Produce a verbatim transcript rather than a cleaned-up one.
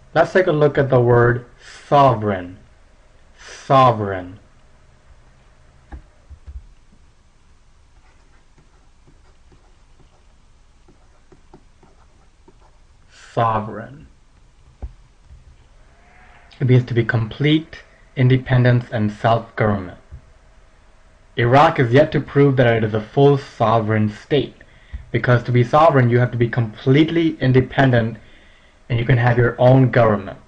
Let's take a look at the word sovereign. Sovereign. Sovereign. It means to be complete independence and self-government. Iraq is yet to prove that it is a full sovereign state, because to be sovereign you have to be completely independent and you can have your own government.